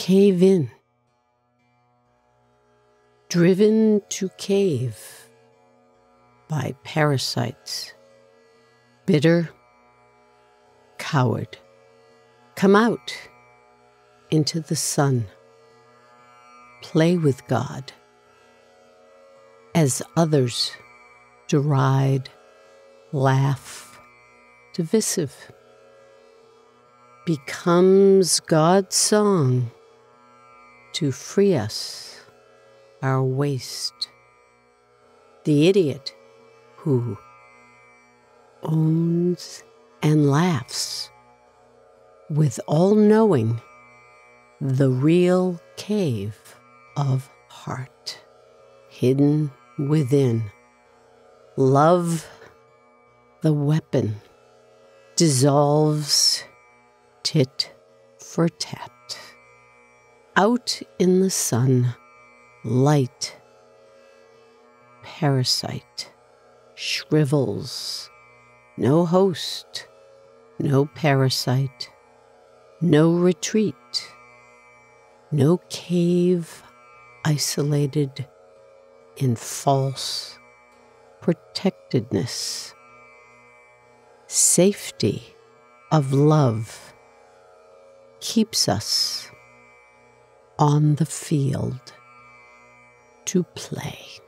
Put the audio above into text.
cave in, driven to cave by parasites, bitter, coward. Come out into the sun, play with God, as others deride, laugh, divisive. Becomes God's song to free us our waste. The idiot who owns and laughs with all knowing the real cave of heart hidden within. Love, the weapon, dissolves tit for tat. Out in the sun, light, parasite, shrivels. No host, no parasite, no retreat, no cave isolated in false protectedness. Safety of love keeps us on the field to play.